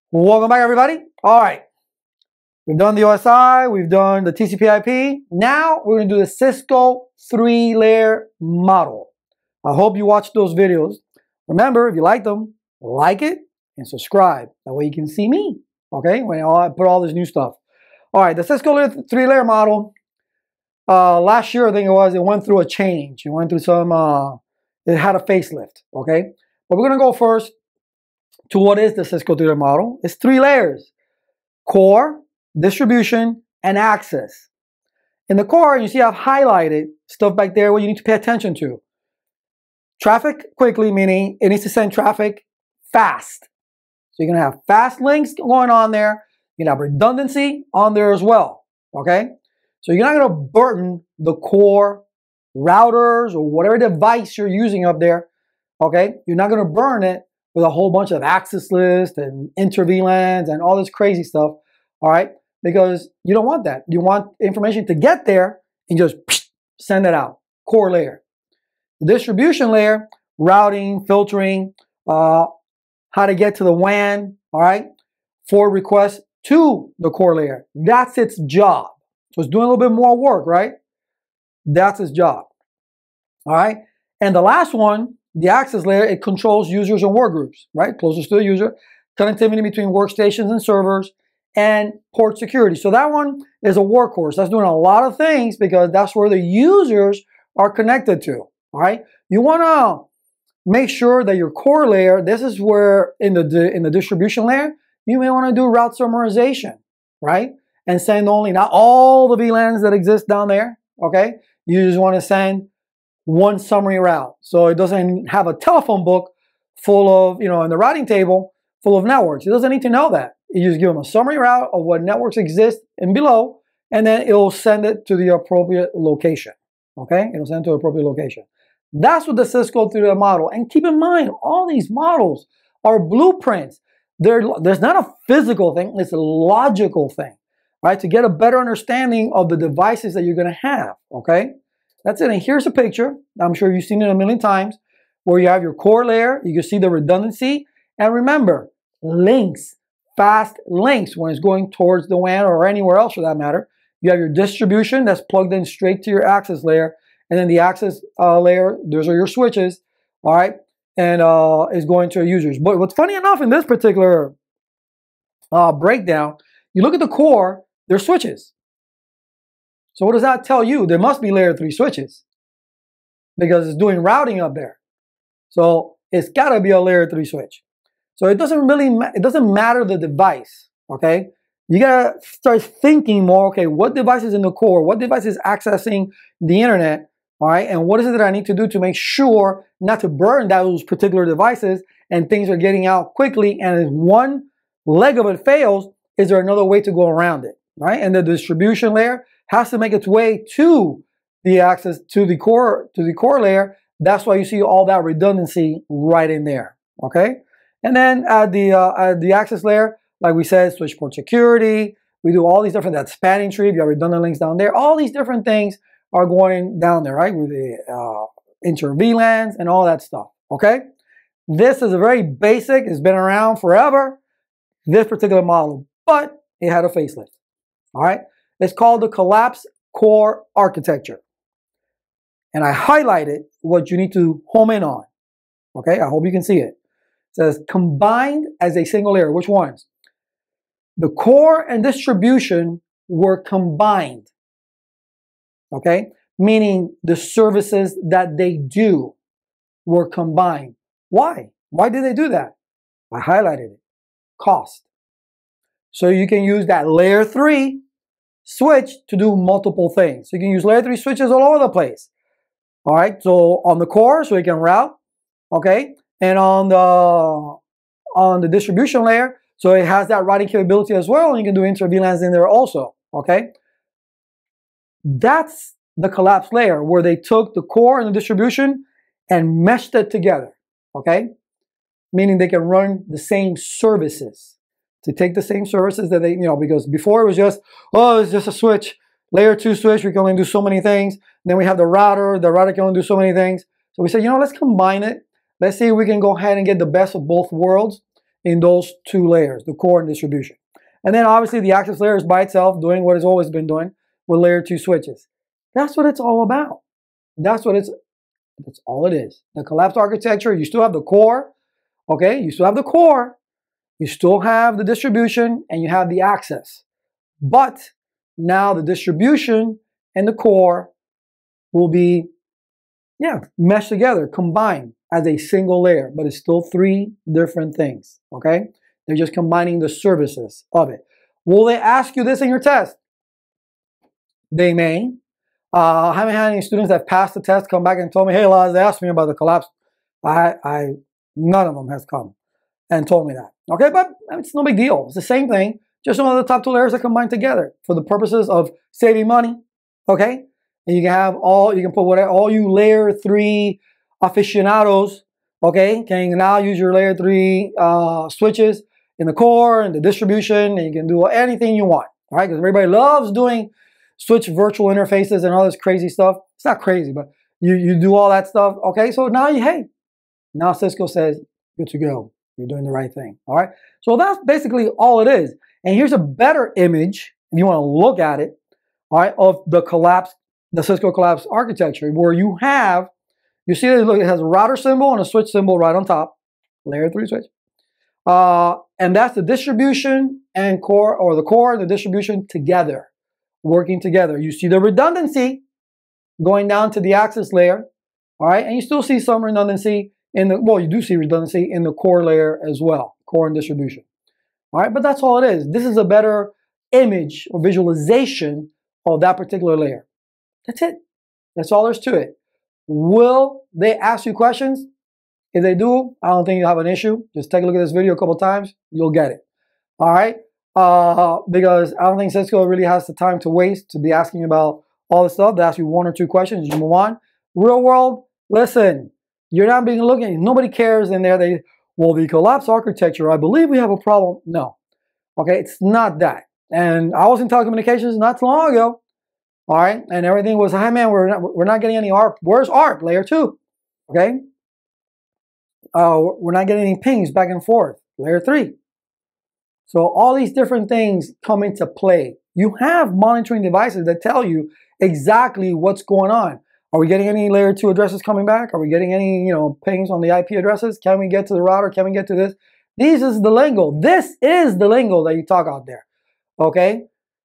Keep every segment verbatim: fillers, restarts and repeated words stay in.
Welcome back, everybody. All right, we've done the O S I, we've done the T C P I P. Now we're going to do the Cisco three-layer model. I hope you watched those videos. Remember, if you like them, like it and subscribe. That way you can see me, okay, when I put all this new stuff. All right, the Cisco three-layer model, uh, last year I think it was, it went through a change. It went through some, uh, it had a facelift, okay? But we're going to go first to what is the Cisco three-layer model. It's three layers: core, distribution, and access. In the core, you see I've highlighted stuff back there where you need to pay attention to. Traffic quickly, meaning it needs to send traffic fast. So you're going to have fast links going on there. You're going to have redundancy on there as well, okay? So you're not going to burden the core routers or whatever device you're using up there, okay? You're not going to burn it with a whole bunch of access lists and inter-V LANs and all this crazy stuff, all right? Because you don't want that. You want information to get there and just send it out, core layer. The distribution layer, routing, filtering, uh, how to get to the W A N, all right? For requests to the core layer. That's its job. So it's doing a little bit more work, right? That's its job, all right? And the last one, the access layer, it controls users and workgroups, right? Closest to the user, connectivity between workstations and servers, and port security. So that one is a workhorse. That's doing a lot of things because that's where the users are connected to, all right? You want to make sure that your core layer, this is where in the, in the distribution layer, you may want to do route summarization, right? And send only, not all the V LANs that exist down there, okay? You just want to send one summary route. So it doesn't have a telephone book full of, you know, in the routing table full of networks. It doesn't need to know that. You just give them a summary route of what networks exist and below, and then it'll send it to the appropriate location. Okay? It'll send it to the appropriate location. That's what the Cisco three-layer model. And keep in mind, all these models are blueprints. They're, there's not a physical thing, it's a logical thing, right? To get a better understanding of the devices that you're going to have, okay? That's it. And here's a picture. I'm sure you've seen it a million times where you have your core layer. You can see the redundancy. And remember, links, fast links when it's going towards the W A N or anywhere else for that matter. You have your distribution that's plugged in straight to your access layer. And then the access uh, layer, those are your switches, all right? And uh, is going to your users. But what's funny enough in this particular uh, breakdown, you look at the core, there's switches. So what does that tell you? There must be layer three switches because it's doing routing up there. So it's got to be a layer three switch. So it doesn't really, it doesn't matter the device, okay? You got to start thinking more, okay, what device is in the core? What device is accessing the internet, all right? And what is it that I need to do to make sure not to burn those particular devices and things are getting out quickly, and if one leg of it fails, is there another way to go around it, right? And the distribution layer has to make its way to the access to the core to the core layer. That's why you see all that redundancy right in there. Okay, and then at the uh, at the access layer, like we said, switch port security. We do all these different, that spanning tree. You have redundant links down there. All these different things are going down there, right? With the uh, inter-V LANs and all that stuff. Okay, this is a very basic. It's been around forever. This particular model, but it had a facelift. All right. It's called the collapsed core architecture. And I highlighted what you need to home in on. Okay, I hope you can see it. It says combined as a single layer. Which ones? The core and distribution were combined. Okay, meaning the services that they do were combined. Why? Why did they do that? I highlighted it. Cost. So you can use that layer three switch to do multiple things. So you can use layer three switches all over the place. All right, so on the core, so you can route, okay, and on the on the distribution layer, so it has that routing capability as well, and you can do inter-V LANs in there also, okay. That's the collapse layer where they took the core and the distribution and meshed it together, okay, meaning they can run the same services. To take the same services that they, you know, because before it was just, oh, it's just a switch, layer two switch, we can only do so many things. And then we have the router, the router can only do so many things. So we said, you know, let's combine it. Let's see if we can go ahead and get the best of both worlds in those two layers, the core and distribution. And then obviously the access layer is by itself doing what it's always been doing with layer two switches. That's what it's all about. That's what it's, that's all it is. The collapsed architecture, you still have the core, okay? You still have the core, you still have the distribution, and you have the access. But now the distribution and the core will be, yeah, meshed together, combined as a single layer, but it's still three different things, okay? They're just combining the services of it. Will they ask you this in your test? They may. Uh, I haven't had any students that passed the test come back and told me, hey, Laz, they asked me about the collapse. I, I, none of them has come and told me that. Okay, but it's no big deal. It's the same thing. Just one of the top two layers are combined together for the purposes of saving money. Okay, and you can have all, you can put whatever, all you layer three aficionados, okay, can now use your layer three uh, switches in the core and the distribution, and you can do anything you want. All right, because everybody loves doing switch virtual interfaces and all this crazy stuff. It's not crazy, but you, you do all that stuff. Okay, so now you, hey, now Cisco says, good to go. You're doing the right thing. All right, so that's basically all it is. And here's a better image, if you want to look at it, all right, of the collapse, the Cisco collapse architecture, where you have, you see that it has a router symbol and a switch symbol right on top, layer three switch. Uh, and that's the distribution and core, or the core and the distribution together, working together. You see the redundancy going down to the access layer, all right, and you still see some redundancy in the, well, you do see redundancy in the core layer as well, core and distribution. All right, but that's all it is. This is a better image or visualization of that particular layer. That's it. That's all there's to it. Will they ask you questions? If they do, I don't think you'll have an issue. Just take a look at this video a couple times. You'll get it. All right? Uh, because I don't think Cisco really has the time to waste to be asking about all this stuff. They ask you one or two questions. You move on. Real world, listen. You're not being looking. Nobody cares in there. They, well, the collapse architecture, I believe we have a problem. No. Okay, it's not that. And I was in telecommunications not too long ago. All right, and everything was, hey man, we're not, we're not getting any A R P. Where's A R P? Layer two. Okay. Uh, we're not getting any pings back and forth. Layer three. So all these different things come into play. You have monitoring devices that tell you exactly what's going on. Are we getting any layer two addresses coming back? Are we getting any, you know, pings on the I P addresses? Can we get to the router? Can we get to this? This is the lingo. This is the lingo that you talk out there. Okay.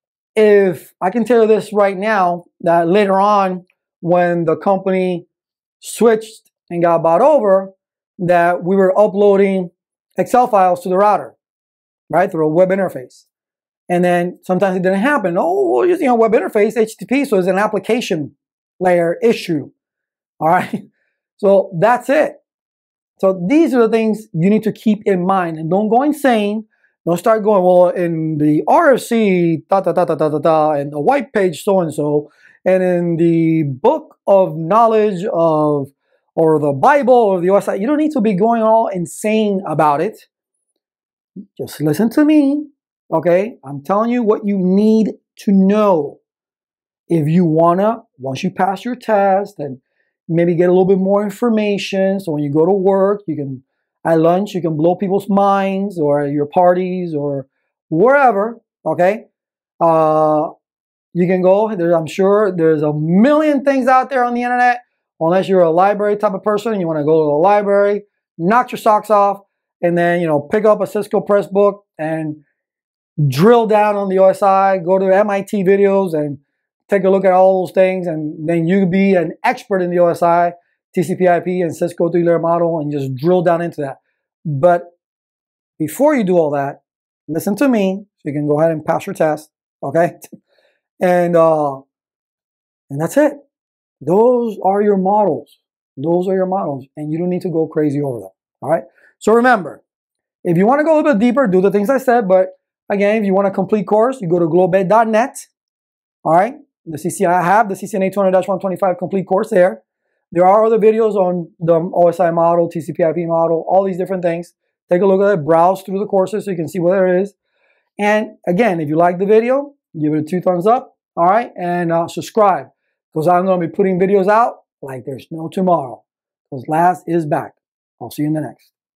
If I can tell you this right now, that later on when the company switched and got bought over, that we were uploading Excel files to the router, right, through a web interface. And then sometimes it didn't happen. Oh, we're using a web interface, H T T P, so it's an application layer issue. All right, so that's it. So these are the things you need to keep in mind, and don't go insane. Don't start going, well, in the R F C, da da da da da da da, and the white page so and so, and in the book of knowledge of, or the Bible or the O S I. You don't need to be going all insane about it. Just listen to me, okay? I'm telling you what you need to know. If you wanna, once you pass your test and maybe get a little bit more information, so when you go to work, you can, at lunch, you can blow people's minds, or at your parties, or wherever, okay? Uh, you can go, there, I'm sure there's a million things out there on the internet, unless you're a library type of person, you wanna go to the library, knock your socks off, and then, you know, pick up a Cisco Press book and drill down on the O S I, go to M I T videos and take a look at all those things, and then you be an expert in the O S I, T C P I P, and Cisco three-layer model, and just drill down into that. But before you do all that, listen to me, so you can go ahead and pass your test, okay? And uh, and that's it. Those are your models. Those are your models, and you don't need to go crazy over them, all right? So remember, if you want to go a little bit deeper, do the things I said, but again, if you want a complete course, you go to globed dot net, all right? The C C I, I have the C C N A two hundred dash one twenty-five complete course there. There are other videos on the O S I model, T C P I P model, all these different things. Take a look at it, browse through the courses so you can see what there is. And again, if you like the video, give it a two thumbs up, all right? And uh, subscribe, because I'm going to be putting videos out like there's no tomorrow. Because Laz is back. I'll see you in the next.